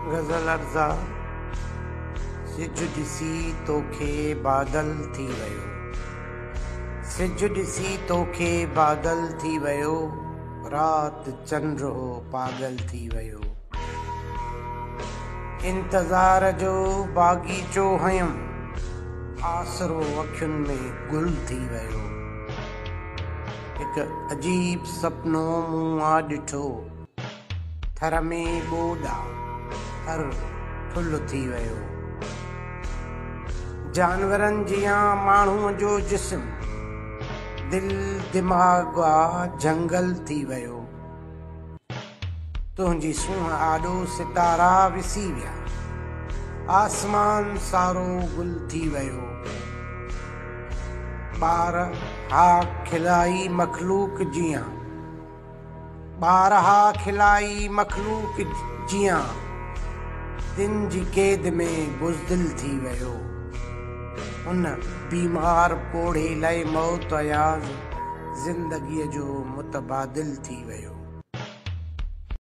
गज़ल अर्ज़ा सिज ॾिसी तोखे बादल थी वियो, सिज ॾिसी तोखे बादल थी वियो, राति चंड हो पागल थी वियो। इंतज़ार जो बाग़ीचो हयमि, आसरो अखियुनि में गुल थी वियो। हिकु अजीब सपनो मूं आ ॾिठो, थर में ॿोॾा थर ठुल थी वियो। जानवरनि जियां माण्हूअ जो जिस्म, दिल दिमाग़ आ जंगल थी वियो। तुंहिंजी सूंहं आॾो सितारा विसी विया, आसमान सारो गुल थी वियो। ॿार हा खिलाई मखलूक जियां, ॿार हा खिलाई मखलूक जियां, दिन जी क़ैद में बुज़दिल थी वियो। उन बीमार पोढ़े लाइ मौत अयाज़ ज़िंदगीअ जो मुतबादिल थी वियो।